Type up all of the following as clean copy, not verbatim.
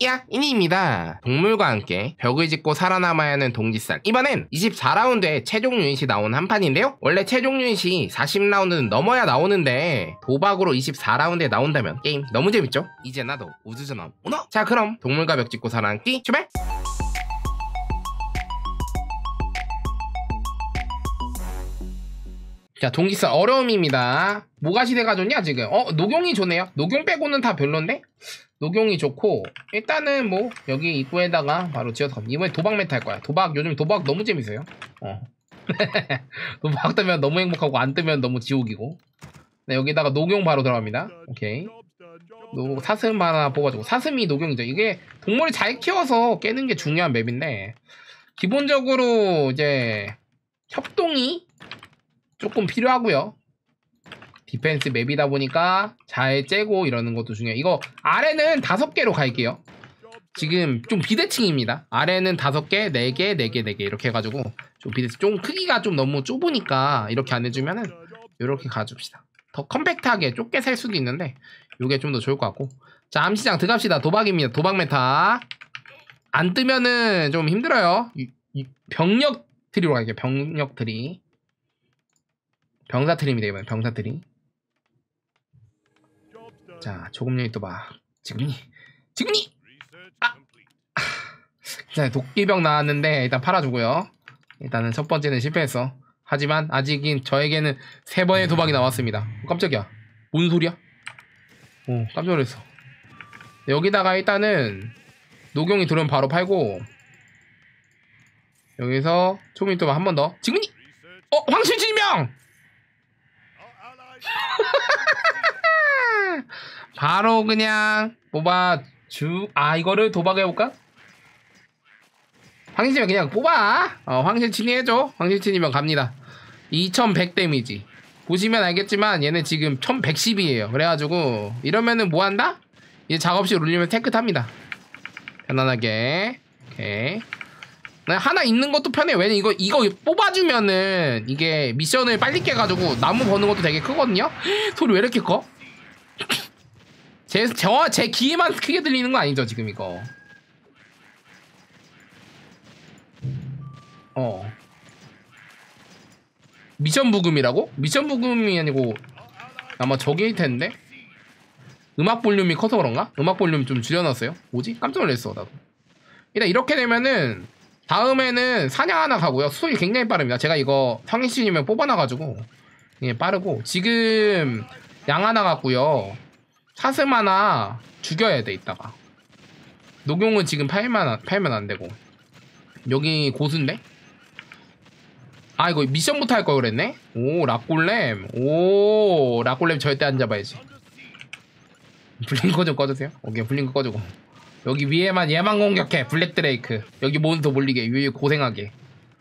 야, 이니입니다. 동물과 함께 벽을 짓고 살아남아야 하는 동지살. 이번엔 24라운드에 최종 유닛이 나온 한 판인데요. 원래 최종 유닛이 40라운드는 넘어야 나오는데 도박으로 24라운드에 나온다면 게임 너무 재밌죠? 이제 나도 우주전원 오너! 자, 그럼 동물과 벽 짓고 살아남기 출발! 자, 동지살 어려움입니다. 뭐가 시대가 좋냐 지금? 녹용이 좋네요. 녹용 빼고는 다 별론데? 녹용이 좋고 일단은 뭐 여기 입구에다가 바로 지어서 갑니다. 이번에 도박 메타 할 거야. 요즘 도박 너무 재밌어요. 도박 뜨면 너무 행복하고 안 뜨면 너무 지옥이고. 네, 여기다가 녹용 바로 들어갑니다. 오케이. 사슴 하나 뽑아주고. 사슴이 녹용이죠. 이게 동물을 잘 키워서 깨는 게 중요한 맵인데 기본적으로 이제 협동이 조금 필요하고요. 디펜스 맵이다 보니까 잘 째고 이러는 것도 중요해요. 이거 아래는 5개로 갈게요. 지금 좀 비대칭입니다. 아래는 5개, 4개, 4개, 4개 이렇게 해가지고 좀 비대칭. 좀 크기가 좀 너무 좁으니까 이렇게 안 해주면은 이렇게 가줍시다. 더 컴팩트하게 좁게 살 수도 있는데 이게 좀 더 좋을 것 같고. 자, 암시장 들어갑시다. 도박입니다. 도박 메타. 안 뜨면은 좀 힘들어요. 병력 트리로 갈게요. 병력 트리. 병사 트리입니다. 이번엔 병사 트리. 자, 조금 전에 또 봐. 지금니! 자, 도끼병 나왔는데 일단 팔아주고요. 일단은 첫 번째는 실패했어. 하지만 아직은 저에게는 3번의 도박이 나왔습니다. 깜짝이야. 뭔 소리야? 깜짝 놀랐어. 여기다가 일단은 녹용이 들어오면 바로 팔고 여기서 초민이 또 한 번 더. 지금니! 황실진명! 바로 그냥 이거를 도박해볼까? 황실치면 그냥 뽑아. 황실친이 해줘. 황실친이면 갑니다. 2100 데미지 보시면 알겠지만 얘는 지금 1110이에요 그래가지고 이러면은 뭐한다? 이제 작업실 올리면 테크 탑니다. 편안하게. 오케이. 하나 있는 것도 편해요. 왜냐면 이거 뽑아주면은 이게 미션을 빨리 깨가지고 나무 버는 것도 되게 크거든요. 소리 왜 이렇게 커? 제 귀에만 크게 들리는 거 아니죠 지금 이거? 미션 부금이라고? 미션 부금이 아니고 아마 저게일 텐데? 음악 볼륨이 커서 그런가? 음악 볼륨 좀 줄여놨어요. 뭐지? 깜짝 놀랐어 나도. 일단 이렇게 되면은 다음에는 사냥 하나 가고요. 수속이 굉장히 빠릅니다. 제가 이거 성인씨님을 뽑아놔가지고 예, 빠르고. 지금 양 하나 갔고요. 사슴 하나 죽여야 돼 이따가. 녹용은 지금 팔면 안 되고. 여기 고수인데? 이거 미션부터 할 걸 그랬네? 락골렘. 락골렘 절대 안 잡아야지. 블링커 좀 꺼주세요. 오케이, 블링커 꺼주고. 여기 위에만 얘만 공격해. 블랙드레이크. 여기 몬스터 몰리게. 위에 고생하게.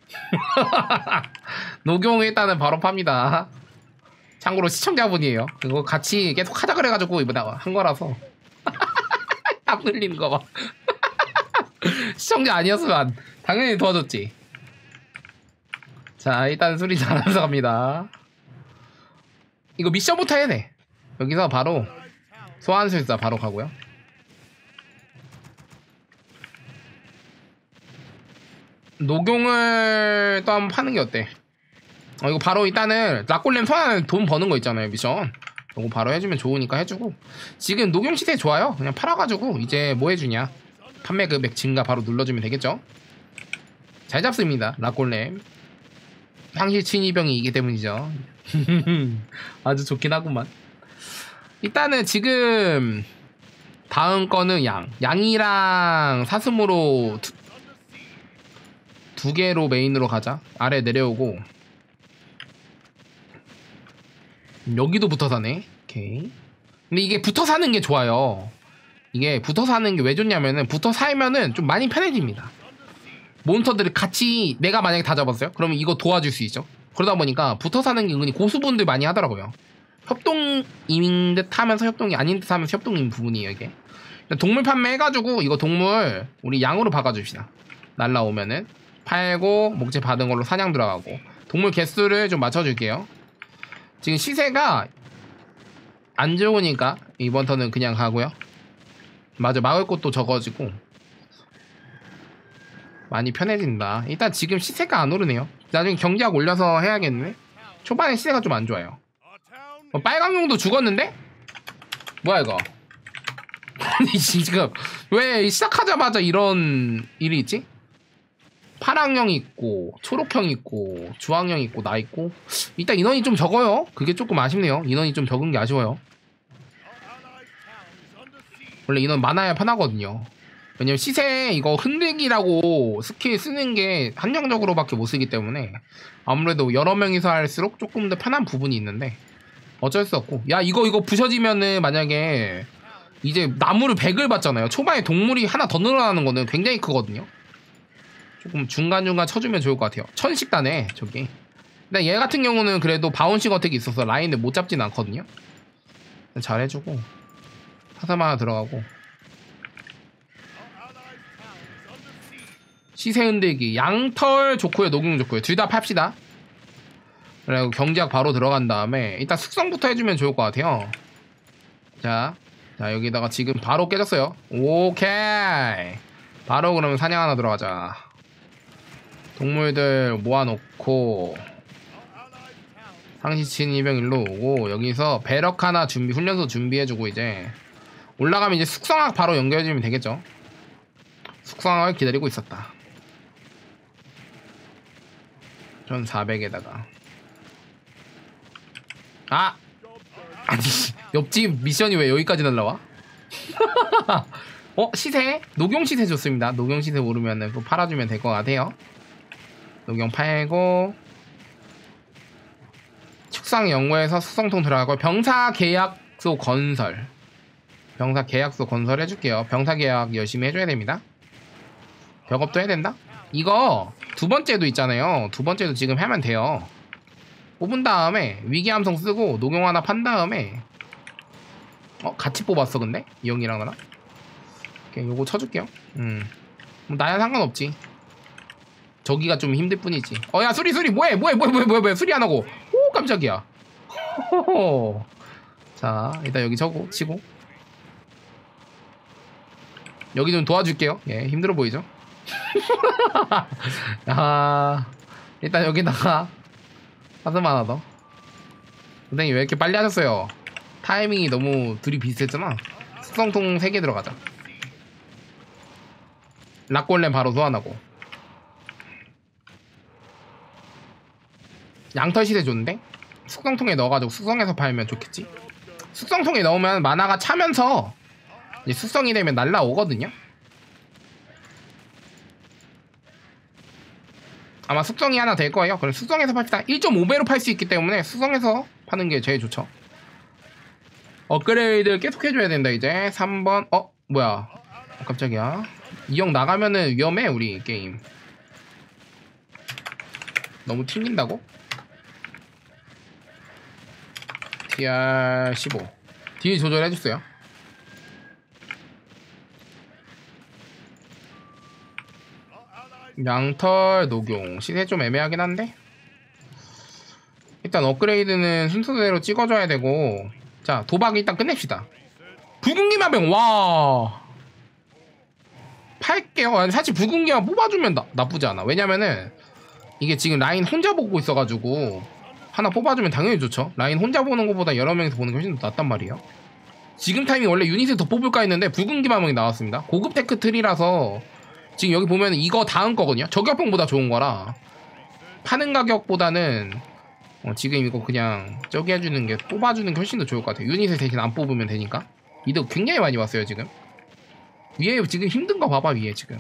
녹용 일단은 바로 팝니다. 참고로 시청자분이에요. 이거 같이 계속 하자 그래가지고 이번에 한 거라서. 땀 흘리는 거 봐. 시청자 아니었으면 당연히 도와줬지. 자, 일단 수리 잘하면서 갑니다. 이거 미션부터 해야 돼. 여기서 바로 소환술사 바로 가고요. 녹용을 또 한번 파는 게 어때? 이거 바로 일단은 락골렘 소환하는 돈 버는 거 있잖아요 미션. 이거 바로 해주면 좋으니까 해주고. 지금 녹용 시세 좋아요. 그냥 팔아가지고 이제 뭐 해주냐, 판매 금액 증가 바로 눌러주면 되겠죠. 잘 잡습니다 락골렘. 황실 친이병이 이기 때문이죠. 아주 좋긴 하구만. 일단은 지금 다음 거는 양이랑 사슴으로 두 개로 메인으로 가자. 아래 내려오고 여기도 붙어 사네. 오케이. 근데 이게 붙어 사는 게 좋아요. 이게 붙어 사는 게 왜 좋냐면은 붙어 살면은 좀 많이 편해집니다. 몬스터들을 같이 내가 만약에 다 잡았어요? 그러면 이거 도와줄 수 있죠. 그러다 보니까 붙어 사는 게 은근히 고수분들 많이 하더라고요. 협동인 듯 하면서 협동이 아닌 듯 하면서 협동인 부분이에요 이게. 동물 판매 해가지고 이거 동물 우리 양으로 바꿔줍시다. 날라오면은 팔고 목재 받은 걸로 사냥 들어가고. 동물 개수를 좀 맞춰줄게요. 지금 시세가 안 좋으니까 이번 턴은 그냥 가고요. 맞아, 막을 곳도 적어지고 많이 편해진다. 일단 지금 시세가 안 오르네요. 나중에 경제학 올려서 해야겠네. 초반에 시세가 좀 안 좋아요. 빨강용도 죽었는데? 뭐야 이거? 아니 지금 왜 시작하자마자 이런 일이 있지? 파랑형 있고 초록형 있고 주황형 있고 나 있고 일단 인원이 좀 적어요. 그게 조금 아쉽네요. 인원이 좀 적은 게 아쉬워요. 원래 인원 많아야 편하거든요. 왜냐면 시세 이거 흔들기라고 스킬 쓰는 게 한정적으로밖에 못 쓰기 때문에 아무래도 여러 명이서 할수록 조금 더 편한 부분이 있는데 어쩔 수 없고. 야 이거 부셔지면은 만약에 이제 나무를 100을 받잖아요. 초반에 동물이 하나 더 늘어나는 거는 굉장히 크거든요. 조금 중간중간 쳐주면 좋을 것 같아요. 1000씩 다네 저기. 근데 얘 같은 경우는 그래도 바운싱 어택이 있어서 라인을 못 잡진 않거든요. 잘해주고 사삼 하나 들어가고 시세 흔들기 양털 좋고요, 녹용 좋고요. 둘 다 팝시다. 그리고 경제학 바로 들어간 다음에 일단 숙성부터 해주면 좋을 것 같아요. 자 여기다가 지금 바로 깨졌어요. 오케이. 바로 그러면 사냥 하나 들어가자. 동물들 모아놓고 상시친 이병 일로 오고 여기서 배럭 하나 준비, 훈련소 준비해주고 이제 올라가면 이제 숙성학 바로 연결해주면 되겠죠. 숙성학을 기다리고 있었다. 1400에다가 아니 옆집 미션이 왜 여기까지 날라와? 시세? 녹용 시세 좋습니다. 녹용 시세 오르면은 또 팔아주면 될 것 같아요. 녹용 팔고 축상 연구에서 숙성통 들어가고 병사 계약소 건설. 병사 계약소 건설 해줄게요. 병사 계약 열심히 해줘야 됩니다. 벽업도 해야 된다? 이거 두 번째도 있잖아요. 두 번째도 지금 하면 돼요. 뽑은 다음에 위기함성 쓰고 녹용 하나 판 다음에 같이 뽑았어 근데? 이 형이랑 나랑? 오케이, 요거 쳐줄게요. 뭐 나야 상관없지. 저기가 좀 힘들 뿐이지. 야 수리 뭐해 수리 안 하고. 오 깜짝이야. 자 일단 여기 치고 여기 좀 도와줄게요. 예, 힘들어 보이죠? 일단 여기다가 사슴 하나 더. 선생님 왜 이렇게 빨리 하셨어요? 타이밍이 너무 둘이 비슷했잖아. 숙성통 3개 들어가자. 락골렘 바로 소환하고. 양털 시세 좋은데? 숙성통에 넣어가지고 숙성해서 팔면 좋겠지? 숙성통에 넣으면 만화가 차면서 이제 숙성이 되면 날라오거든요? 아마 숙성이 하나 될 거예요. 그럼 숙성해서 팝시다. 1.5배로 팔 수 있기 때문에 숙성해서 파는 게 제일 좋죠. 업그레이드 계속 해줘야 된다 이제. 3번 뭐야 깜짝이야. 이 형 나가면은 위험해 우리 게임. 너무 튕긴다고? TR15 뒤에 조절해주세요. 양털 녹용 시세 좀 애매하긴 한데 일단 업그레이드는 순서대로 찍어줘야 되고. 자 도박 일단 끝냅시다. 붉은 기마병 와 팔게요. 사실 붉은 기마 뽑아주면 나쁘지 않아. 왜냐면은 이게 지금 라인 혼자 보고 있어가지고 하나 뽑아주면 당연히 좋죠. 라인 혼자 보는 것보다 여러 명이서 보는 게 훨씬 더 낫단 말이에요. 지금 타이밍 원래 유닛을 더 뽑을까 했는데 붉은 기마병이 나왔습니다. 고급 테크 트리라서 지금 여기 보면 이거 다음 거거든요. 저격병보다 좋은 거라 파는 가격보다는 지금 이거 그냥 저기 해주는 게 뽑아주는 게 훨씬 더 좋을 것 같아요. 유닛을 대신 안 뽑으면 되니까. 이득 굉장히 많이 왔어요 지금. 위에 지금 힘든 거 봐봐 위에 지금.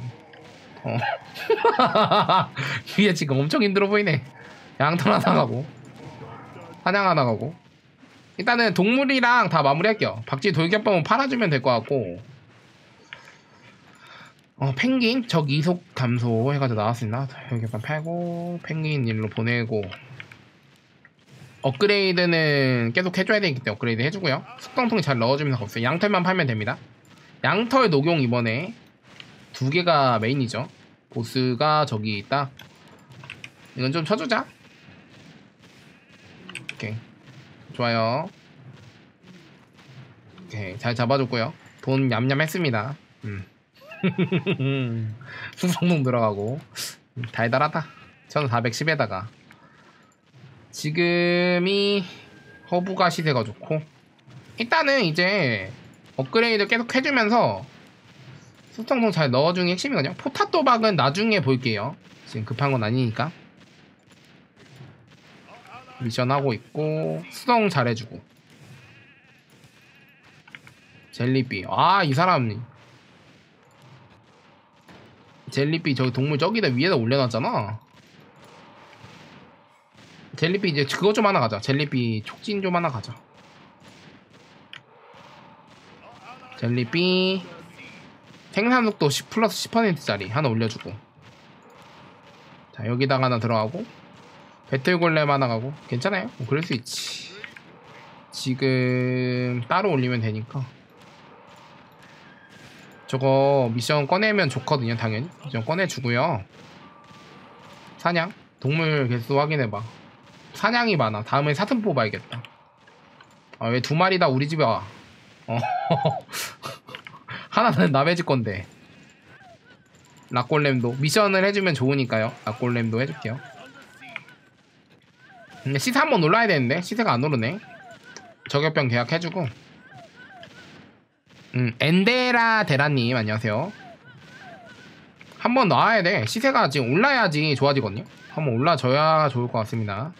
위에 지금 엄청 힘들어 보이네. 양털 하나 가고 사냥 하나 가고. 일단은 동물이랑 다 마무리할게요. 박쥐 돌격병은 팔아주면 될 것 같고. 펭귄 적 이속 감소 해가지고 나왔습니다. 돌격병 팔고 펭귄 일로 보내고. 업그레이드는 계속 해줘야 되기 때문에 업그레이드 해주고요. 숙성통에 잘 넣어주면 상관없어요. 양털만 팔면 됩니다. 양털 녹용 이번에 2개가 메인이죠. 보스가 저기 있다. 이건 좀 쳐주자. 오케이 좋아요. 오케이 잘 잡아줬고요. 돈 냠냠 했습니다. 수성동 들어가고 달달하다. 1410에다가 지금이 허브가 시세가 좋고, 일단은 이제 업그레이드 계속 해주면서 수성동 잘 넣어주는 게 핵심이거든요. 포탑 도박은 나중에 볼게요. 지금 급한 건 아니니까. 미션 하고 있고, 수성 잘해주고. 젤리비. 아, 이 사람 젤리비 저기 동물 저기다 위에다 올려놨잖아. 젤리비 이제 그거 좀 하나 가자. 젤리비 촉진 좀 하나 가자. 젤리비 생산속도 10 플러스 10%짜리 하나 올려주고. 자, 여기다가 하나 들어가고, 배틀골렘 하나 가고. 괜찮아요, 뭐 그럴 수 있지. 지금 따로 올리면 되니까. 저거 미션 꺼내면 좋거든요. 당연히 미션 꺼내주고요. 사냥 동물 개수 확인해봐. 사냥이 많아. 다음에 사슴 뽑아야겠다. 아, 왜 두 마리 다 우리 집에 와? 하나는 남의 집 건데. 락골렘도 미션을 해주면 좋으니까요. 락골렘도 해줄게요. 근데 시세 한번 올라야 되는데 시세가 안 오르네. 저격병 계약해주고. 엔데라 데라님 안녕하세요. 한번 나와야 돼. 시세가 지금 올라야지 좋아지거든요. 한번 올라줘야 좋을 것 같습니다.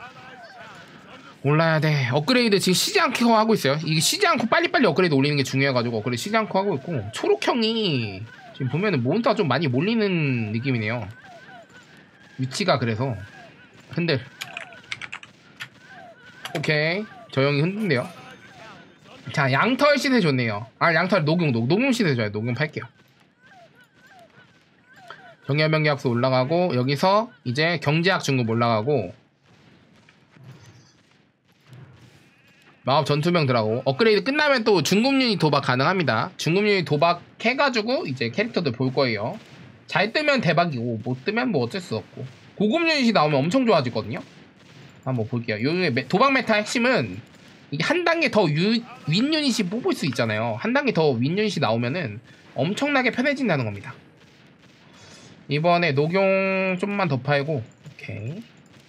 올라야 돼. 업그레이드 지금 쉬지 않고 하고 있어요. 이게 쉬지 않고 빨리빨리 업그레이드 올리는 게 중요해가지고 업그레이드 쉬지 않고 하고 있고, 초록형이 지금 보면은 몬스터가 좀 많이 몰리는 느낌이네요. 위치가 그래서 흔들. 오케이, 저 형이 흔든데요. 자, 양털 시세 좋네요. 아, 양털 녹용 시세 좋아요. 녹용 팔게요. 경계병 계약서 올라가고, 여기서 이제 경제학 중급 올라가고, 마법 전투병 들어가고, 업그레이드 끝나면 또 중급 유닛 도박 가능합니다. 중급 유닛 도박 해가지고 이제 캐릭터들 볼 거예요. 잘 뜨면 대박이고 못 뜨면 뭐 어쩔 수 없고, 고급 유닛이 나오면 엄청 좋아지거든요. 한번 볼게요. 요 도박 메타 핵심은 이게 한 단계 더 윈 유닛이 뽑을 수 있잖아요. 한 단계 더 윈 유닛이 나오면은 엄청나게 편해진다는 겁니다. 이번에 녹용 좀만 더 팔고. 오케이.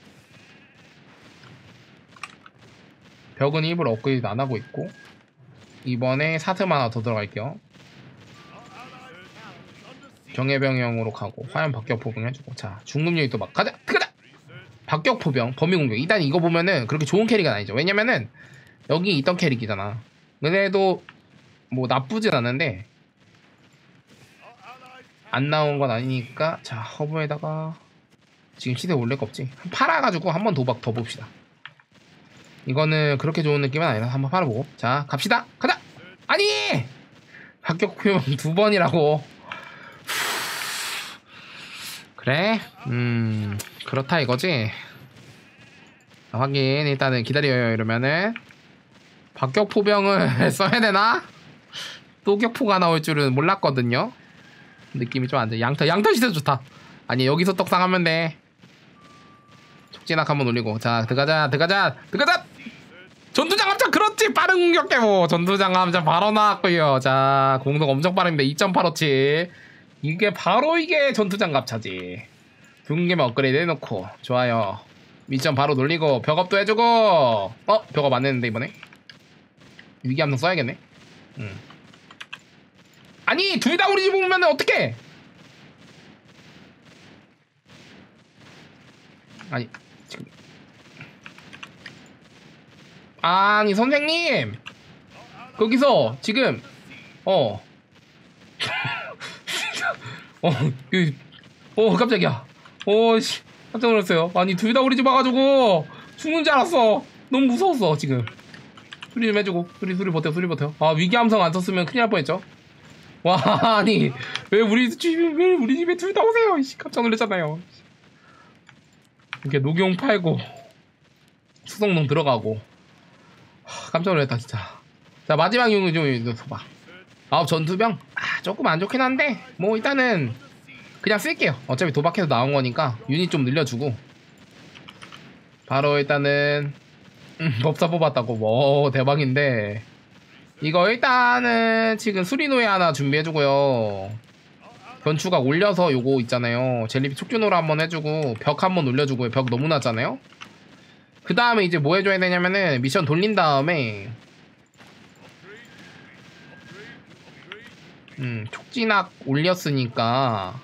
벽은 일부러 업그레이드 안 하고 있고, 이번에 사슴 하나 더 들어갈게요. 정예병형으로 가고, 화염 박격포병 해주고. 자, 중급 유닛도 막 가자. 가자. 박격포병 범위공격. 일단 이거 보면은 그렇게 좋은 캐릭은 아니죠. 왜냐면은 여기 있던 캐릭이잖아. 그래도 뭐 나쁘진 않은데 안 나온 건 아니니까. 자, 허브에다가 지금 시세 올릴 거 없지. 팔아가지고 한번 도박 더 봅시다. 이거는 그렇게 좋은 느낌은 아니라 한번 팔아보고. 자, 갑시다. 가자. 아니, 합격표명 2번이라고. 그래? 그렇다 이거지. 자, 확인. 일단은 기다려요. 이러면은 박격포병을 써야 되나? 또격포가 나올 줄은 몰랐거든요. 느낌이 좀 안 돼. 양털 시대 좋다. 아니, 여기서 떡상하면 돼. 촉진학 한번 올리고. 자, 들어가자. 전투장 함장. 그렇지. 빠른 공격 대모. 전투장 함장 바로 나왔고요. 자, 공속 엄청 빠릅니다. 2.857. 이게 바로 이게 전투장 갑차지. 둥개만 업그레이드 해놓고. 좋아요. 미션 바로 놀리고 벽업도 해주고. 벽업 안 했는데 이번에 위기함성 써야겠네. 아니, 둘 다 우리 집 오면 어떡해. 아니 지금, 아니 선생님 거기서 지금 깜짝이야. 씨, 깜짝 놀랐어요. 아니, 둘 다 우리 집 와가지고 죽는 줄 알았어. 너무 무서웠어. 지금 수리 좀 해주고. 수리 버텨. 아, 위기함성 안 썼으면 큰일 날 뻔했죠. 와, 아니 왜 우리 집에 둘 다 오세요. 깜짝 놀랐잖아요. 이렇게 녹용 팔고 수성농 들어가고. 깜짝 놀랐다 진짜. 자, 마지막 용을 좀 써봐. 아홉 전투병? 조금 안 좋긴 한데 뭐 일단은 그냥 쓸게요. 어차피 도박해서 나온 거니까 유닛 좀 늘려주고. 바로 일단은 법사 뽑았다고. 뭐 대박인데 이거 일단은 지금 수리노예 하나 준비해주고요. 변추가 올려서 요거 있잖아요. 젤리비 촉균호로 한번 해주고 벽 한번 올려주고요. 벽 너무 낮잖아요. 그 다음에 이제 뭐 해줘야 되냐면은 미션 돌린 다음에 촉진학 올렸으니까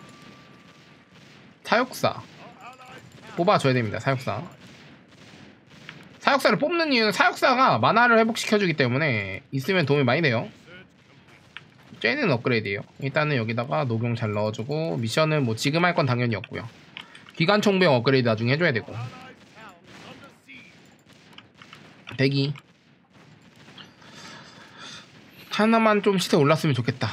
사육사 뽑아줘야 됩니다. 사육사를 뽑는 이유는 사육사가 만화를 회복시켜주기 때문에 있으면 도움이 많이 돼요. 쟤는 업그레이드예요. 일단은 여기다가 녹용 잘 넣어주고 미션은 뭐 지금 할 건 당연히 없고요. 기관총병 업그레이드 나중에 해줘야 되고. 대기 하나만 좀 시세 올랐으면 좋겠다.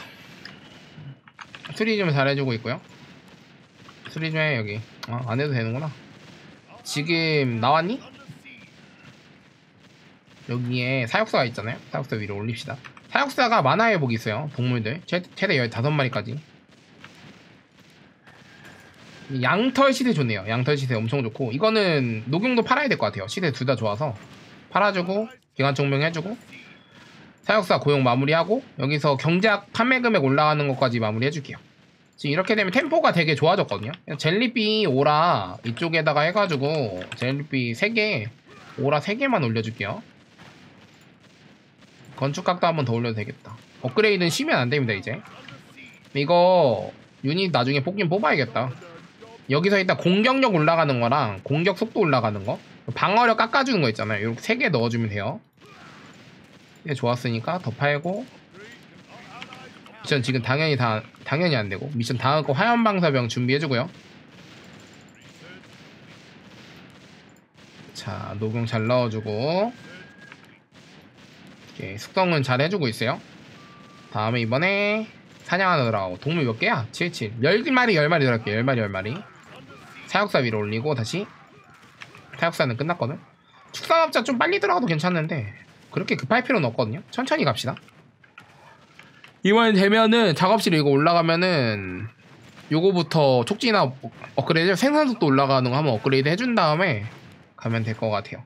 수리 좀 잘해주고 있고요. 수리 좀 해 여기. 안 해도 되는구나. 지금 나왔니? 여기에 사육사가 있잖아요. 사육사 위로 올립시다. 사육사가 만화 회복이 있어요. 동물들 최대 15마리까지. 양털 시세 좋네요. 양털 시세 엄청 좋고 이거는 녹용도 팔아야 될 것 같아요. 시세 둘 다 좋아서 팔아주고 기관총병 해주고 사육사 고용 마무리하고 여기서 경제학 판매 금액 올라가는 것까지 마무리 해줄게요. 지금 이렇게 되면 템포가 되게 좋아졌거든요. 젤리비 오라 이쪽에다가 해가지고 젤리비 3개 오라 3개만 올려줄게요. 건축각도 한번 더 올려도 되겠다. 업그레이드는 쉬면 안됩니다. 이제 이거 유닛 나중에 뽑긴 뽑아야겠다. 여기서 일단 공격력 올라가는 거랑 공격 속도 올라가는 거 방어력 깎아주는 거 있잖아요. 이렇게 3개 넣어주면 돼요. 이게 좋았으니까 더 팔고 미션 지금 당연히 안되고 미션 다음 거 화염방사병 준비해주고요. 자 녹용 잘 넣어주고 오케이, 숙성은 잘 해주고 있어요. 다음에 이번에 사냥 하나 들어가고 동물 몇 개야? 77 10마리 들어갈게요. 10마리 사육사 위로 올리고 다시 사육사는 끝났거든. 축산업자 좀 빨리 들어가도 괜찮은데 그렇게 급할 필요는 없거든요. 천천히 갑시다. 이번엔 되면은 작업실에 이거 올라가면은 요거부터 촉진이나 업그레이드 생산속도 올라가는 거 한번 업그레이드 해준 다음에 가면 될 것 같아요.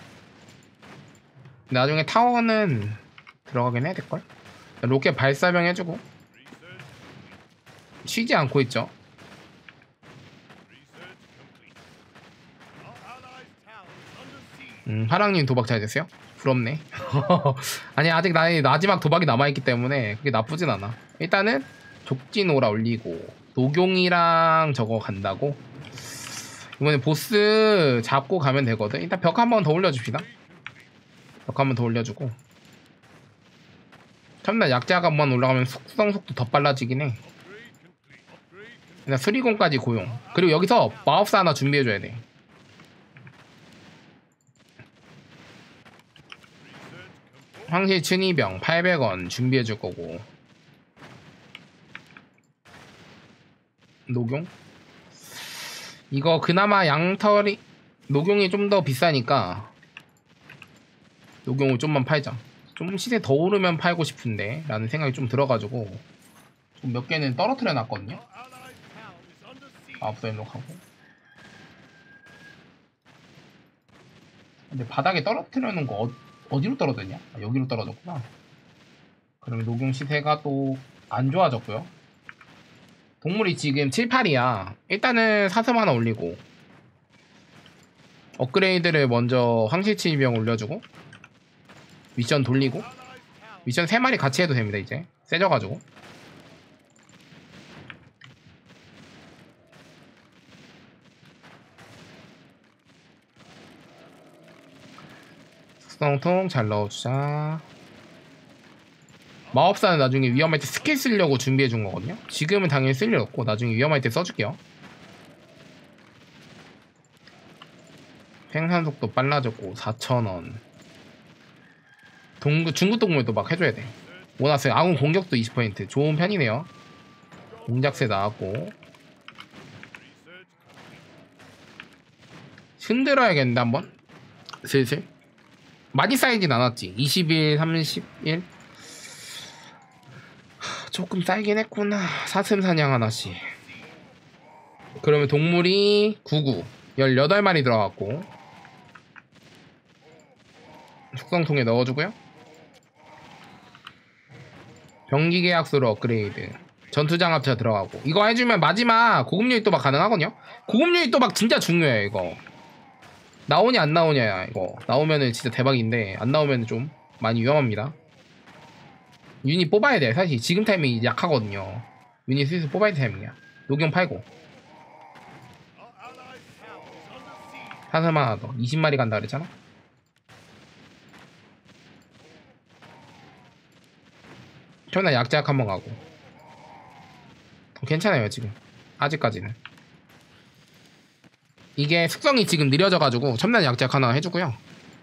나중에 타워는 들어가긴 해야 될걸? 로켓 발사병 해주고 쉬지 않고 있죠. 하랑님 도박 잘 됐어요? 부럽네. 아니 아직 나의 마지막 도박이 남아있기 때문에 그게 나쁘진 않아. 일단은 족진오라 올리고 녹용이랑 저거 간다고. 이번에 보스 잡고 가면 되거든. 일단 벽 한번 더 올려줍시다. 벽 한번 더 올려주고 첫날 약자각만 올라가면 숙성 속도 더 빨라지긴 해. 그냥 수리공까지 고용. 그리고 여기서 마법사 하나 준비해줘야 돼. 황실 춘이병 800원 준비해줄 거고 녹용? 이거 그나마 양털이 녹용이 좀 더 비싸니까 녹용을 좀만 팔자. 좀 시세 더 오르면 팔고 싶은데 라는 생각이 좀 들어가지고 좀 몇 개는 떨어뜨려 놨거든요. 마법사 일록하고 근데 바닥에 떨어뜨려 놓은 거 어디로 떨어졌냐? 여기로 떨어졌구나. 그러면 녹용 시세가 또 안 좋아졌고요. 동물이 지금 7, 8이야. 일단은 사슴 하나 올리고 업그레이드를 먼저 황실치병 올려주고 미션 돌리고 미션 3마리 같이 해도 됩니다. 이제 세져가지고 숙성통 잘 넣어주자. 마법사는 나중에 위험할 때 스킬 쓰려고 준비해준 거거든요. 지금은 당연히 쓸 일 없고 나중에 위험할 때 써줄게요. 생산속도 빨라졌고 4,000원. 중국 동물도 막 해줘야 돼. 보너스 아군 공격도 20% 좋은 편이네요. 공작새 나왔고 흔들어야겠는데 한번 슬슬. 많이 쌓이진 않았지. 21, 31 조금 쌓이긴 했구나. 사슴 사냥 하나씩. 그러면 동물이 99 18마리 들어갔고 숙성통에 넣어주고요. 병기 계약서로 업그레이드. 전투장갑차 들어가고. 이거 해주면 마지막 고급유닛 도박 가능하거든요. 고급유닛 도박 진짜 중요해요 이거. 나오냐 안 나오냐 이거. 나오면은 진짜 대박인데 안 나오면 좀 많이 위험합니다. 유닛 뽑아야 돼. 사실 지금 타이밍이 약하거든요. 유닛 슬슬 뽑아야 될 타이밍이야. 녹용 팔고 사슴 하나 더 20마리 간다 그랬잖아. 저는 약제약 한번 가고 괜찮아요 지금 아직까지는. 이게 숙성이 지금 느려져가지고 첨단 약제약 하나 해주고요.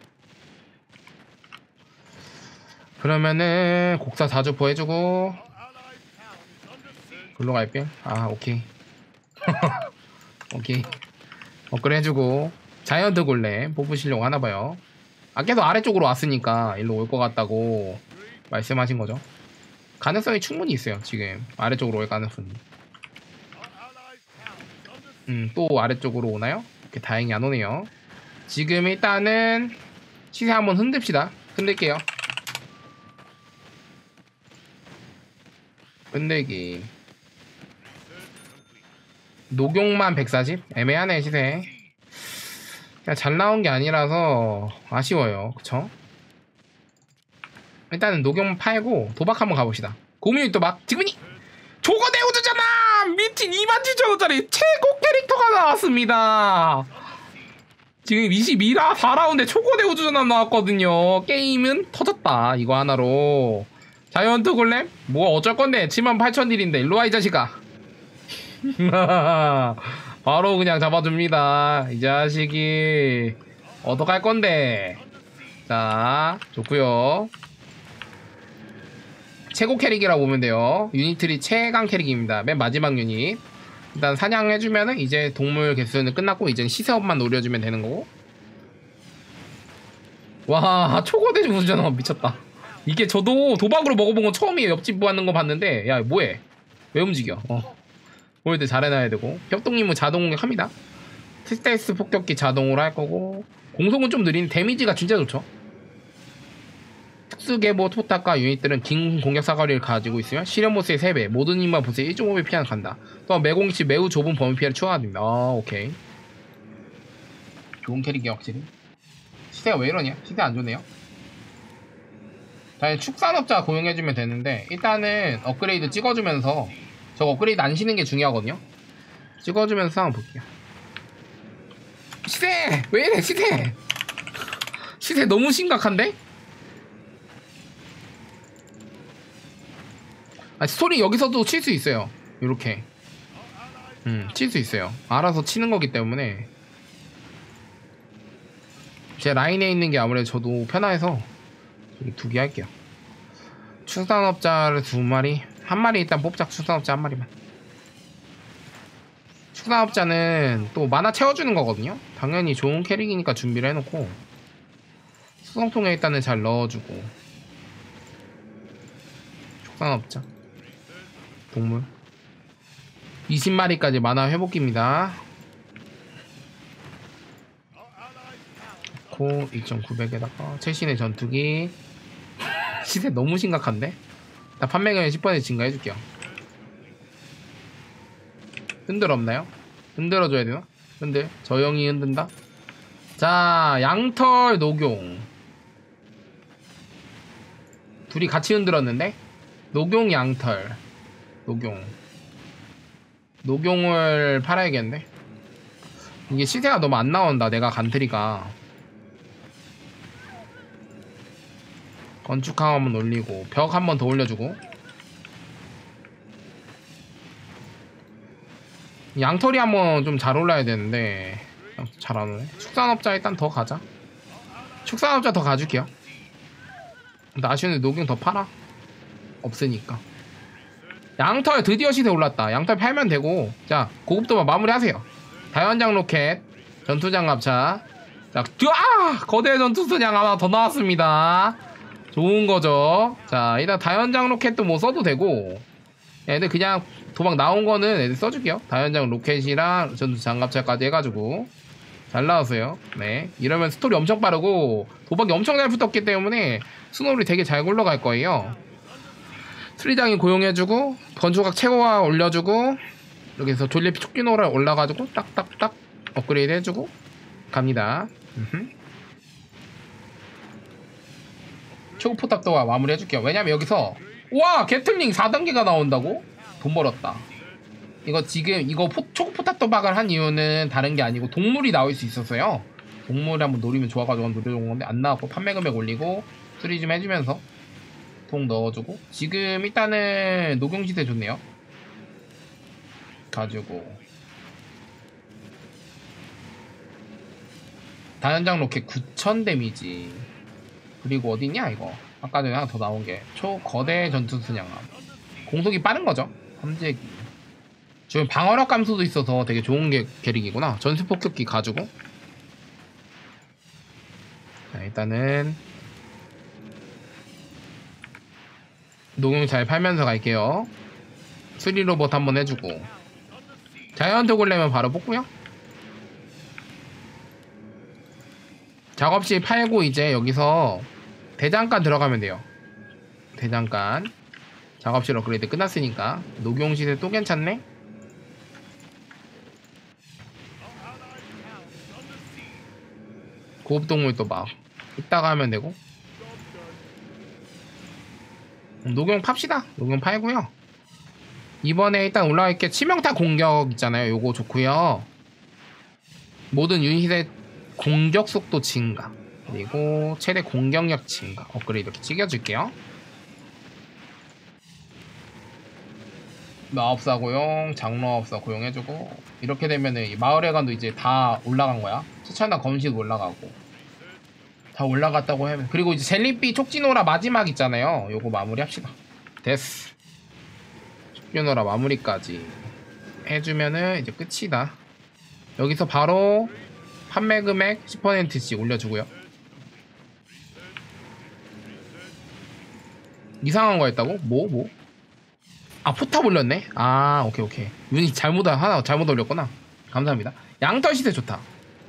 그러면은 곡사 4주포 해주고 글로 갈게. 아 오케이. 오케이 업그레이드 해주고 자이언트 골렘 뽑으시려고 하나봐요. 아 계속 아래쪽으로 왔으니까 일로 올 것 같다고 말씀하신 거죠. 가능성이 충분히 있어요 지금 아래쪽으로 올 가능성이. 또 아래쪽으로 오나요? 이렇게 다행히 안 오네요. 지금 일단은 시세 한번 흔듭시다. 흔들게요. 흔들기. 녹용만 140? 애매하네 시세. 그냥 잘 나온 게 아니라서 아쉬워요. 그쵸? 일단은 녹용 팔고 도박 한번 가봅시다. 고민이 도박. 지금이 조거대 우주잖아. 미친 27,000원짜리 최고 캐릭터가 나왔습니다. 지금 22라 4라운드에 초고대 우주전함 나왔거든요. 게임은 터졌다 이거 하나로. 자이언트 골렘? 뭐 어쩔건데 78,000딜인데 일로와 이 자식아. 바로 그냥 잡아줍니다 이 자식이. 어떡할건데. 자 좋구요. 최고 캐릭이라고 보면 돼요. 유니트리 최강 캐릭입니다. 맨 마지막 유닛. 일단 사냥해주면은 이제 동물 개수는 끝났고 이제 시세업만 노려주면 되는 거고. 와 초고대 우주전함 미쳤다. 이게 저도 도박으로 먹어본 건 처음이에요. 옆집 받는 거 봤는데 야 뭐해 왜 움직여. 홀드 잘 해놔야 되고. 협동임무 자동 공격합니다. 스텔스 폭격기 자동으로 할 거고. 공속은 좀 느린 데미지가 진짜 좋죠. 특수계보 토탁과 유닛들은 긴 공격 사거리를 가지고 있으며 실현 보스의 3배, 모든 인마 보스의 1.5배 피하는 간다. 또한 매공시 매우 좁은 범위 피해를 추가합니다. 아 오케이. 좋은 캐릭이야 확실히. 시세가 왜 이러냐? 시세 안 좋네요. 자 축산업자 고용해주면 되는데 일단은 업그레이드 찍어주면서 저거 업그레이드 안 쉬는 게 중요하거든요. 찍어주면서 한번 볼게요. 시세! 왜 이래 시세! 시세 너무 심각한데? 스토리 여기서도 칠 수 있어요. 요렇게 칠 수 있어요. 알아서 치는 거기 때문에 제 라인에 있는 게 아무래도 저도 편해서 두 개 할게요. 축산업자를 2마리, 1마리 일단 뽑자. 축산업자 1마리만. 축산업자는 또 만화 채워주는 거거든요. 당연히 좋은 캐릭이니까 준비를 해놓고 수성통에 일단은 잘 넣어주고. 축산업자 동물 20마리까지 만화 회복기입니다. 코 2,900에다가 최신의 전투기. 시세 너무 심각한데? 나 판매금액 10% 증가해줄게요. 흔들 없나요? 흔들어줘야 되나? 흔들. 저 형이 흔든다? 자 양털 녹용 둘이 같이 흔들었는데? 녹용 양털 녹용을 팔아야겠는데? 이게 시세가 너무 안 나온다. 내가 간트리가 건축항 한번 올리고 벽 한번 더 올려주고. 양털이 한번 좀 잘 올라야 되는데 잘 안 오네. 축산업자 일단 더 가자. 축산업자 더 가줄게요. 근데 아쉬운데 녹용 더 팔아? 없으니까. 양털 드디어 시세 올랐다. 양털 팔면 되고. 자 고급도만 마무리하세요. 다연장 로켓 전투장갑차. 자 거대 전투선양 하나 더 나왔습니다. 좋은거죠. 자 일단 다연장 로켓도 뭐 써도 되고. 애들 그냥 도박 나온 거는 애들 써줄게요. 다연장 로켓이랑 전투장갑차까지 해가지고 잘 나왔어요. 네 이러면 스토리 엄청 빠르고 도박이 엄청 잘 붙었기 때문에 스노우리 되게 잘 굴러갈 거예요. 수리장이 고용해주고 건조각 최고화 올려주고 여기서 졸리피 촉기노라 올라가지고 딱딱딱 업그레이드 해주고 갑니다. 초고포탑도 마무리 해줄게요. 왜냐면 여기서 와 게틀링 4단계가 나온다고? 돈 벌었다. 이거 지금 이거 초고포탑 도박을 한 이유는 다른 게 아니고 동물이 나올 수 있었어요. 동물 한번 노리면 좋아가지고 노려본 건데 안 나왔고 판매 금액 올리고 수리 좀 해주면서 돈 넣어주고 지금 일단은 녹용시대 좋네요. 가지고 단연장 로켓 9000 데미지 그리고 어디냐 이거 아까 전에 하나 더 나온게 초거대 전투순양함 공속이 빠른거죠. 함재기 지금 방어력 감소도 있어서 되게 좋은 캐릭이구나. 전수폭격기 가지고 자, 일단은 녹용 잘 팔면서 갈게요. 수리 로봇 한번 해주고 자이언트 골렘은 바로 뽑고요. 작업실 팔고 이제 여기서 대장간 들어가면 돼요. 대장간 작업실 업그레이드 끝났으니까 녹용시대 또 괜찮네. 고급동물도 막 이따가 하면 되고 녹용 팝시다. 녹용 팔고요. 이번에 일단 올라갈게 치명타 공격 있잖아요. 요거 좋고요. 모든 유닛의 공격 속도 증가 그리고 최대 공격력 증가 업그레이드 이렇게 찍어줄게요. 마법사 고용, 장로마법사 고용해주고 이렇게 되면은 마을의 간도 이제 다 올라간 거야. 추천나 검시도 올라가고 다 올라갔다고 하면 그리고 이제 젤리비 촉진오라 마지막 있잖아요. 요거 마무리 합시다. 됐어. 촉진오라 마무리까지 해주면은 이제 끝이다. 여기서 바로 판매 금액 10%씩 올려주고요. 이상한 거 했다고? 뭐? 아 포탑 올렸네? 아 오케이 유닛 하나 잘못 올렸구나. 감사합니다. 양털 시세 좋다.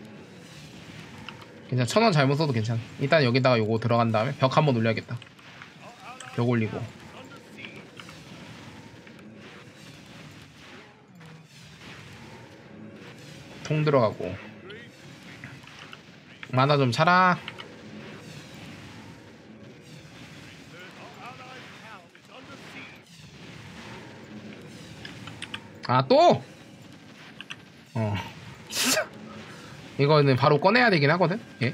괜찮아. 1000원 잘못 써도 괜찮아. 일단 여기다가 요거 들어간 다음에 벽 한번 올려야겠다. 벽 올리고 통 들어가고 만화 좀 차라. 아 또? 진짜 이거는 바로 꺼내야 되긴 하거든. 예.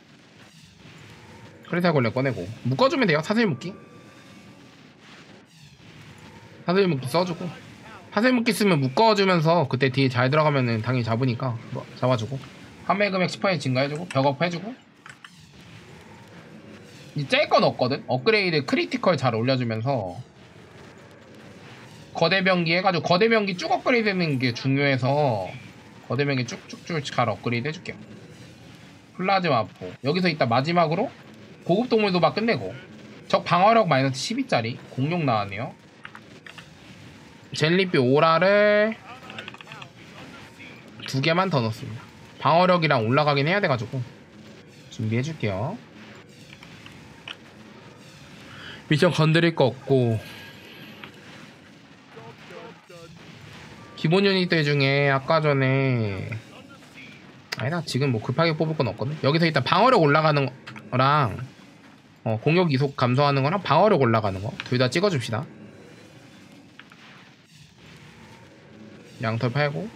크리탈 골렘 꺼내고 묶어주면 돼요. 사슬 묶기 써주고 사슬 묶기 쓰면 묶어주면서 그때 뒤에 잘 들어가면은 당연히 잡으니까 뭐 잡아주고 판매 금액 10% 증가해주고 벽업 해주고 이제 짤 건 없거든. 업그레이드 크리티컬 잘 올려주면서 거대 병기 해가지고 거대 병기 쭉 업그레이드 되는 게 중요해서 거대 병기 쭉쭉쭉 잘 업그레이드 해줄게요. 플라즈마 포 여기서 이따 마지막으로 고급 동물 도박 끝내고 적 방어력 마이너스 12짜리 공룡 나왔네요. 젤리비 오라를 2개만 더 넣습니다. 방어력이랑 올라가긴 해야 돼가지고 준비해줄게요. 미션 건드릴 거 없고 기본 유닛들 중에 아까 전에 아니다 지금 뭐 급하게 뽑을 건 없거든. 여기서 일단 방어력 올라가는 거랑 공격 이속 감소하는 거랑 방어력 올라가는 거 둘 다 찍어줍시다. 양털 팔고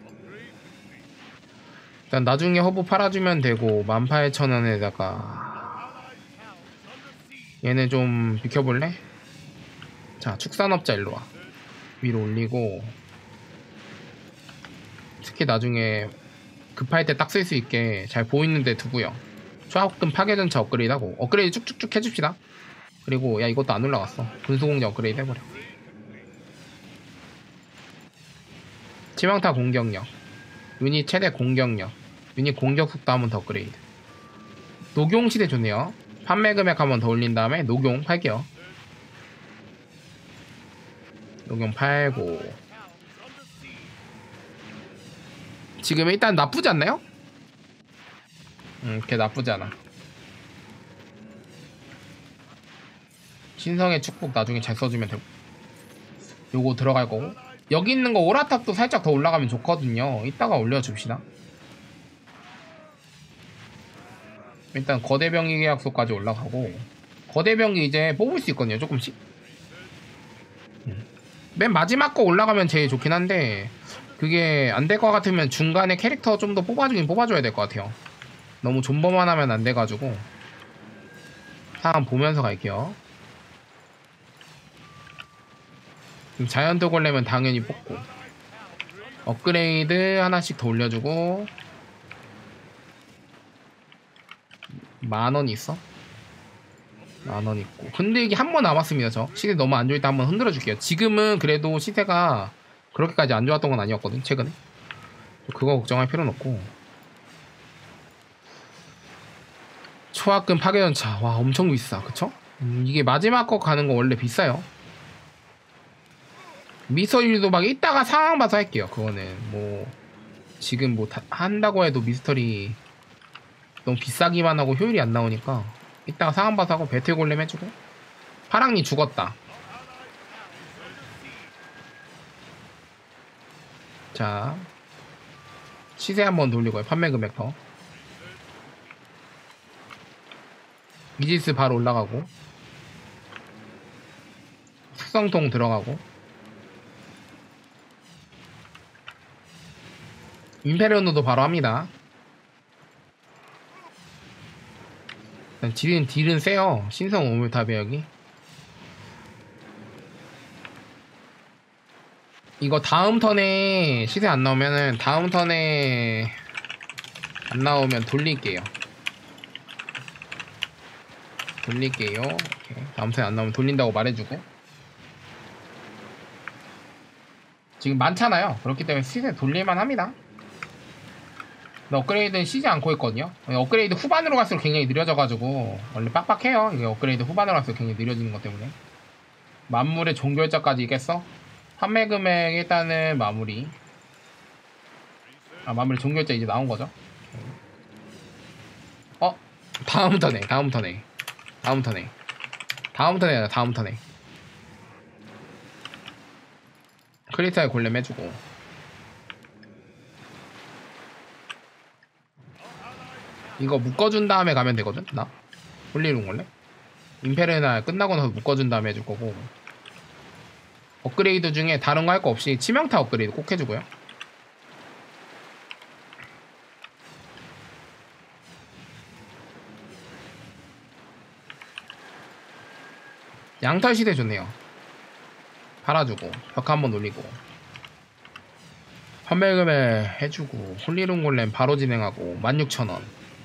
일단 나중에 허브 팔아주면 되고 18,000원에다가 얘네 좀 비켜볼래? 자 축산업자 일로와 위로 올리고 특히 나중에 급할 때 딱 쓸 수 있게 잘 보이는데 두고요. 초합금 파괴전차 업그레이드하고 업그레이드 쭉쭉쭉 해줍시다. 그리고 야 이것도 안 올라갔어. 분수공격 업그레이드 해버려. 치명타 공격력 유닛 최대 공격력 유닛 공격 속도 한번 더 업그레이드. 녹용 시대 좋네요. 판매 금액 한번 더 올린 다음에 녹용 팔게요. 녹용 팔고 지금 일단 나쁘지 않나요? 걔 나쁘지 않아. 신성의 축복 나중에 잘 써주면 되고. 요거 들어갈 거고. 여기 있는 거 오라탑도 살짝 더 올라가면 좋거든요. 이따가 올려줍시다. 일단 거대병기 계약소까지 올라가고. 거대병기 이제 뽑을 수 있거든요. 조금씩. 맨 마지막 거 올라가면 제일 좋긴 한데 그게 안 될 것 같으면 중간에 캐릭터 좀 더 뽑아주긴 뽑아줘야 될 것 같아요. 너무 존버만 하면 안 돼가지고 상황 보면서 갈게요. 자이언트 골렘은 당연히 뽑고 업그레이드 하나씩 더 올려주고 10,000원 있어? 10,000원 있고. 근데 이게 한 번 남았습니다. 저 시세 너무 안 좋을 때 한번 흔들어 줄게요. 지금은 그래도 시세가 그렇게까지 안 좋았던 건 아니었거든 최근에. 그거 걱정할 필요는 없고. 초합금 파괴전차 와 엄청 비싸 그쵸? 이게 마지막 거 가는 거 원래 비싸요. 미스터리도 막 이따가 상황 봐서 할게요. 그거는 뭐 지금 뭐 한다고 해도 미스터리 너무 비싸기만 하고 효율이 안 나오니까 이따가 상황 봐서 하고 배틀 골렘 해주고. 파랑니 죽었다. 자 시세 한번 돌리고요. 판매 금액 더. 이지스 바로 올라가고 숙성통 들어가고 임페리온도 바로 합니다. 딜은 세요. 신성 오물탑이 여기. 이거 다음 턴에 시세 안 나오면은 다음 턴에 안 나오면 돌릴게요. 오케이. 다음 턴에 안 나오면 돌린다고 말해주고. 지금 많잖아요. 그렇기 때문에 시세 돌릴만 합니다. 근데 업그레이드는 쉬지 않고 있거든요. 업그레이드 후반으로 갈수록 굉장히 느려져가지고 원래 빡빡해요. 이게 업그레이드 후반으로 갈수록 굉장히 느려지는 것 때문에. 만물의 종결자까지 있겠어? 판매 금액 일단은 마무리. 마무리 종결자 이제 나온 거죠. 다음 턴에 크리스탈 골렘 해주고. 이거 묶어준 다음에 가면 되거든? 나? 홀리룬 원래? 임페르나 끝나고 나서 묶어준 다음에 해줄 거고. 업그레이드 중에 다른 거 할 거 없이 치명타 업그레이드 꼭 해주고요. 양털 시대 좋네요. 팔아주고 벽 한번 올리고 판매금에 해주고 홀리룬 골렘 바로 진행하고 16,000원.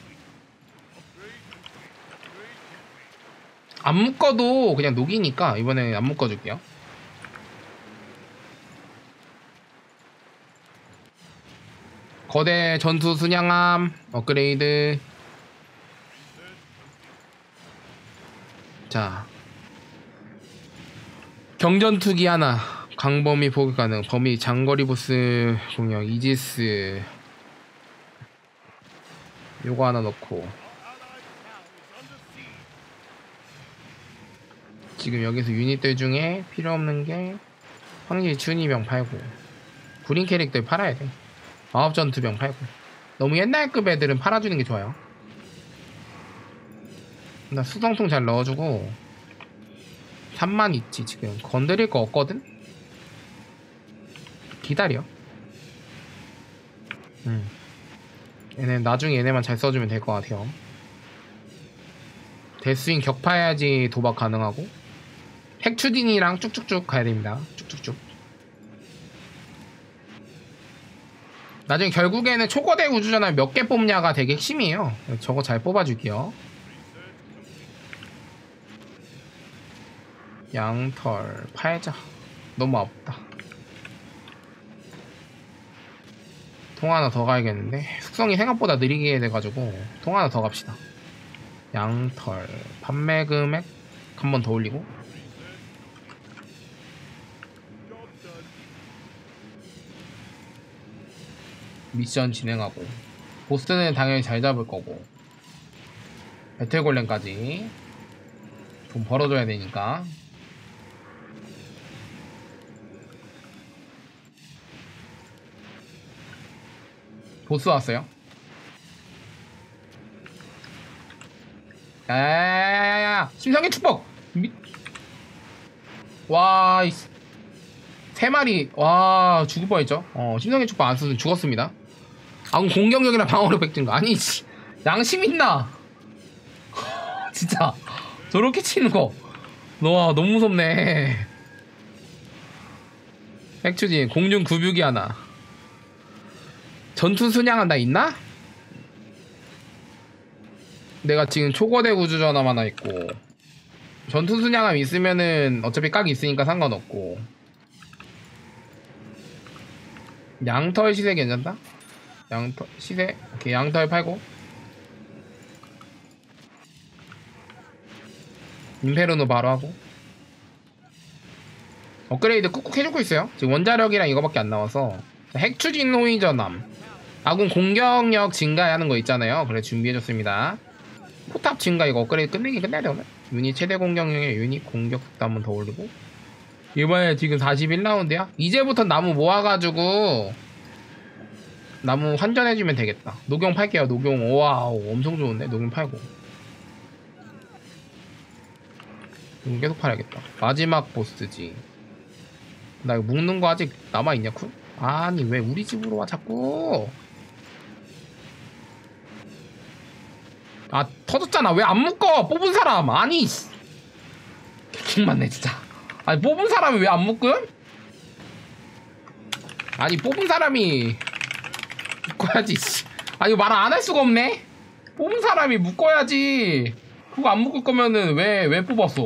안 묶어도 그냥 녹이니까 이번에 안 묶어줄게요. 거대 전투 순양함 업그레이드. 자 경전투기 하나 강범위 포기 가능. 범위 장거리 보스 공격 이지스 요거 하나 넣고. 지금 여기서 유닛들 중에 필요 없는 게 황제 춘이병 팔고 구린 캐릭터 팔아야 돼. 마법전투병 팔고. 너무 옛날급 애들은 팔아주는 게 좋아요. 나 수성통 잘 넣어주고 3만 있지. 지금 건드릴 거 없거든? 기다려. 얘네 나중에 얘네만 잘 써주면 될 것 같아요. 데스윙 격파해야지 도박 가능하고. 핵추딘이랑 쭉쭉쭉 가야 됩니다. 쭉쭉쭉. 나중에 결국에는 초거대 우주전화 몇 개 뽑냐가 되게 핵심이에요. 저거 잘 뽑아줄게요. 양털 팔자. 너무 아프다. 통 하나 더 가야겠는데 숙성이 생각보다 느리게 돼가지고 통 하나 더 갑시다. 양털 판매 금액 한 번 더 올리고. 미션 진행하고. 보스는 당연히 잘 잡을 거고. 배틀골렘까지 돈 벌어줘야 되니까. 보스 왔어요. 야야야야야야, 심성의 축복. 와, 세 마리. 와, 죽을 뻔했죠. 심성의 축복 안 쓰면 죽었습니다. 아, 공격력이나 방어력 100 증가. 아니, 양심 있나? 진짜 저렇게 치는 거. 와, 너무 무섭네. 핵추진 공중 구뷰기 하나. 전투 순양은 나 있나? 내가 지금 초거대 우주전함 하나 있고, 전투 순양함 있으면은 어차피 깍 있으니까 상관없고. 양털 시세 괜찮다? 양털 시세 오케이, 양털 팔고. 임페르노 바로 하고. 업그레이드 꾹꾹 해주고 있어요. 지금 원자력이랑 이거밖에 안 나와서. 핵추진 호위전함, 아군 공격력 증가하는 거 있잖아요. 그래 준비해줬습니다. 포탑 증가 이거 업그레이드 끝내긴 끝내야 돼 오늘. 유닛 최대 공격력에 유닛 공격 속도 한번 더 올리고. 이번에 지금 41라운드야. 이제부터 나무 모아가지고 나무 환전해주면 되겠다. 녹용 팔게요. 녹용. 와우, 엄청 좋은데. 녹용 팔고. 녹용 계속 팔아야겠다. 마지막 보스지. 나 이거 묶는 거 아직 남아있냐 쿨? 아니 왜 우리 집으로 와 자꾸. 아, 터졌잖아. 왜 안 묶어? 뽑은 사람. 아니 개킹 맞네 진짜. 아니 뽑은 사람이 왜 안 묶음? 아니 뽑은 사람이 묶어야지. 아니 말 안 할 수가 없네. 뽑은 사람이 묶어야지. 그거 안 묶을 거면은 왜 뽑았어?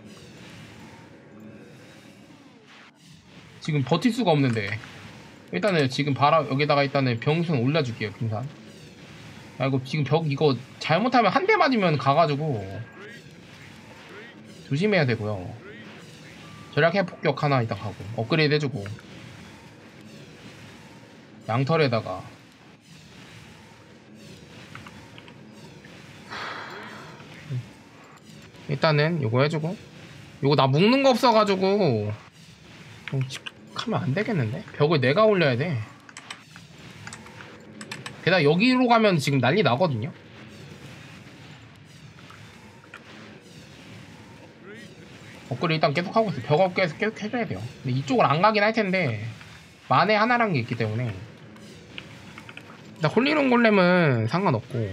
지금 버틸 수가 없는데. 일단은 지금 바람 여기다가 일단은 병선 올려줄게요. 병산. 야, 이거 지금 벽 이거 잘못하면 한 대 맞으면 가가지고 조심해야 되고요. 절약해 폭격 하나 이따 가고 업그레이드 해주고. 양털에다가 일단은 요거 해주고. 요거 나 묶는 거 없어가지고 하면 안 되겠는데? 벽을 내가 올려야 돼. 게다가 여기로 가면 지금 난리 나거든요. 업그레이드 일단 계속 하고 있어. 벽 업그레이드 계속 해줘야 돼요. 근데 이쪽을 안 가긴 할 텐데 만에 하나란 게 있기 때문에 일단 홀리론 골렘은 상관없고.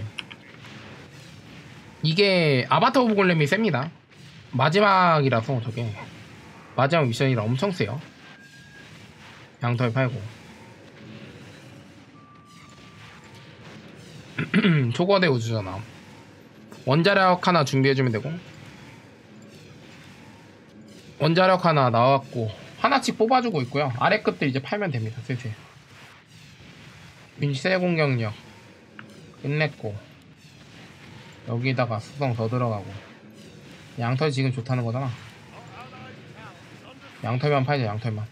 이게 아바타 오브 골렘이 셉니다. 마지막이라서 저게 마지막 미션이라 엄청 세요. 양털 팔고. 초거대 우주전함 원자력 하나 준비해주면 되고. 원자력 하나 나왔고 하나씩 뽑아주고 있고요. 아래 끝들 이제 팔면 됩니다. 슬슬. 민세 공격력 끝냈고 여기다가 수성 더 들어가고. 양털 지금 좋다는 거잖아. 양털만 팔자. 양털만.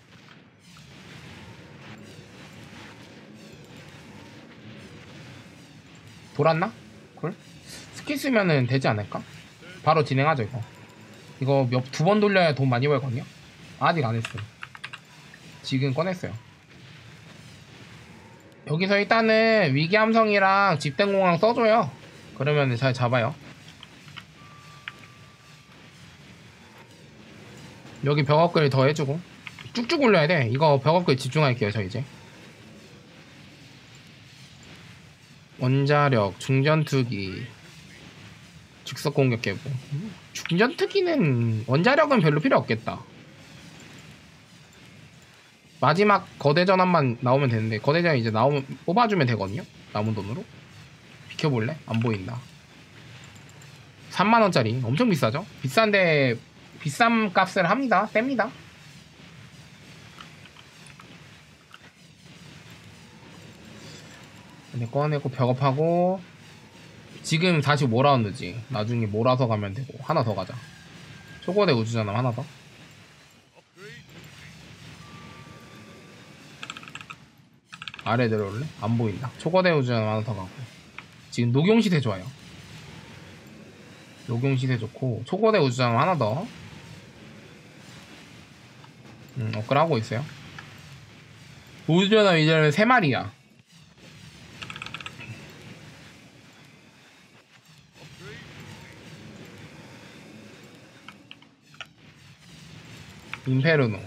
돌았나? 쿨? 스킬 쓰면은 되지 않을까? 바로 진행하죠 이거. 이거 두 번 돌려야 돈 많이 벌거든요. 아직 안 했어요. 지금 꺼냈어요. 여기서 일단은 위기함성이랑 집된공항 써줘요. 그러면 잘 잡아요. 여기 벽 업그레이드 더 해주고. 쭉쭉 올려야 돼. 이거 벽 업그레이드 집중할게요 저 이제. 원자력, 중전투기, 즉석 공격 개보. 중전투기는 원자력은 별로 필요 없겠다. 마지막 거대 전함만 나오면 되는데 거대 전함 이제 나오면 뽑아주면 되거든요. 남은 돈으로. 비켜볼래? 안 보인다. 3만원짜리 엄청 비싸죠? 비싼데 비싼 값을 합니다. 셉니다. 근데 꺼내고 벽업하고. 지금 45라운드지. 나중에 몰아서 가면 되고. 하나 더 가자. 초거대 우주전함 하나 더. 아래 내려올래? 안 보인다. 초거대 우주전함 하나 더 가고. 지금 녹용시대 좋아요. 녹용 시세 좋고 초고대 우주장 하나 더 업글 하고 있어요. 우주전함 이제는 3마리야. 임페르노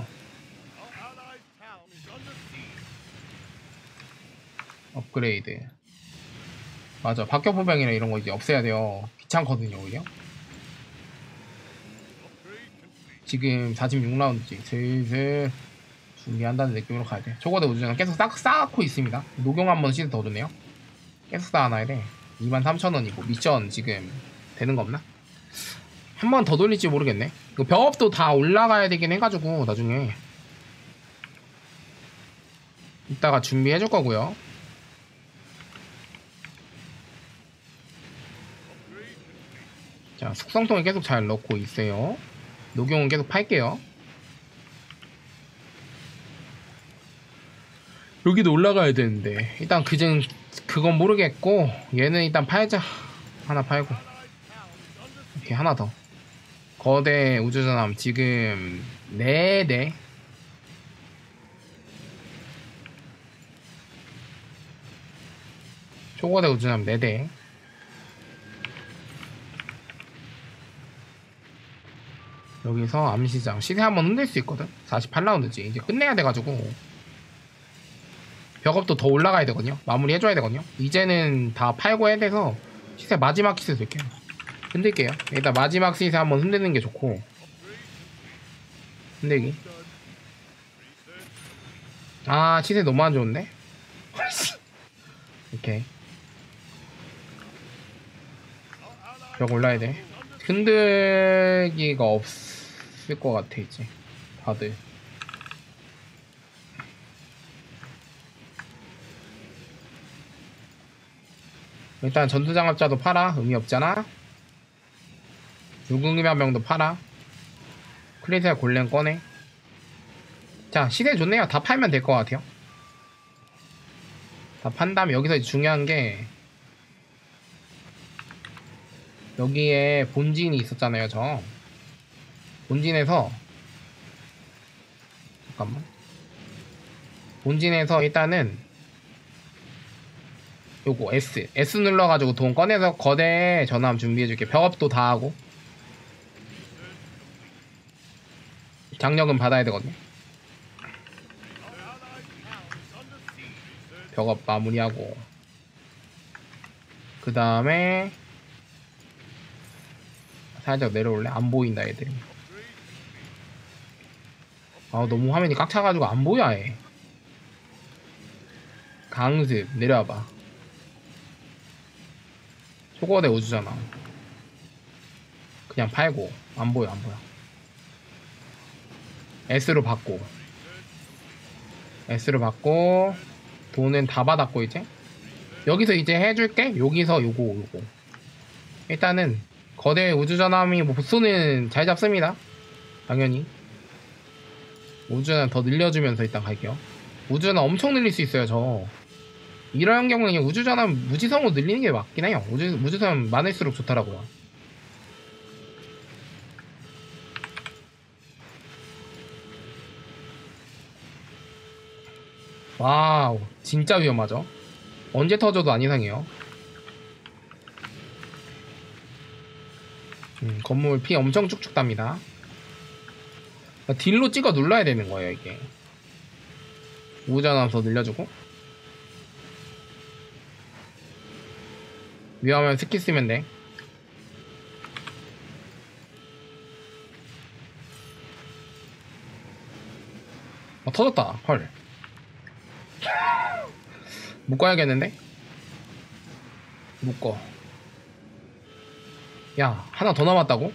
업그레이드. 맞아, 박격포병이나 이런 거 이제 없애야 돼요. 귀찮거든요 오히려. 지금 46라운드지. 슬슬 준비한다는 느낌으로 가야 돼. 초고대 우주전함 계속 쌓고 있습니다. 녹용 한번 시즌 더 좋네요. 계속 쌓아놔야 돼. 23,000원이고 미션 지금 되는 거 없나? 한 번 더 돌릴지 모르겠네. 그 병업도 다 올라가야 되긴 해가지고 나중에 이따가 준비해줄 거고요. 자, 숙성통에 계속 잘 넣고 있어요. 녹용은 계속 팔게요. 여기도 올라가야 되는데 일단 그건 모르겠고 얘는 일단 팔자. 하나 팔고 이렇게 하나 더. 거대 우주전함 지금 4대. 초거대 우주전함 4대. 여기서 암시장 시세 한번 흔들 수 있거든. 48라운드지. 이제 끝내야 돼가지고 벽업도 더 올라가야 되거든요. 마무리 해줘야 되거든요. 이제는 다 팔고 해야 돼서 시세 마지막 시세 쓸게요. 흔들게요. 일단 마지막 시세 한번 흔드는 게 좋고. 흔들기. 아, 시세 너무 안 좋은데? 오케이. 벽 올라야 돼. 흔들기가 없을 것 같아 이제 다들. 일단 전투장갑자도 팔아. 의미 없잖아. 붉은기마병도 팔아. 크리스탈 골렘 꺼내. 자, 시세 좋네요. 다 팔면 될 것 같아요. 다 판 다음에 여기서 중요한 게 여기에 본진이 있었잖아요. 저 본진에서 잠깐만. 본진에서 일단은 요거 S 눌러가지고 돈 꺼내서 거대 전함 준비해줄게. 벽업도 다 하고 장력은 받아야 되거든요. 벽업 마무리하고 그 다음에 살짝 내려올래? 안 보인다 애들이. 아, 너무 화면이 꽉 차가지고 안 보여 아예. 강습 내려와봐. 초거대 우주잖아. 그냥 팔고. 안 보여 안 보여. S로 받고 돈은 다 받았고 이제 여기서 이제 해줄게. 여기서 요거 일단은 거대 우주전함이 뭐 보스는 잘 잡습니다. 당연히 우주전함 더 늘려주면서 일단 갈게요. 우주전함 엄청 늘릴 수 있어요. 저 이런 경우는 그냥 우주전함 무지성으로 늘리는 게 맞긴 해요. 우주전함 많을수록 좋더라고요. 와우, 진짜 위험하죠. 언제 터져도 안 이상해요. 건물 피 엄청 쭉쭉 답니다. 딜로 찍어 눌러야 되는 거예요 이게. 우주전함 더 늘려주고 위험하면 스킬 쓰면 돼. 터졌다. 헐. 묶어야겠는데? 묶어. 야, 하나 더 남았다고?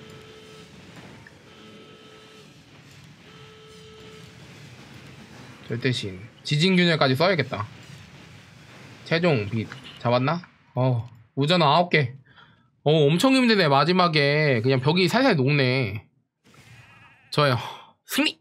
절대신 지진균열까지 써야겠다. 최종 빛 잡았나? 우전은 9개. 엄청 힘드네. 마지막에 그냥 벽이 살살 녹네. 저요 승리!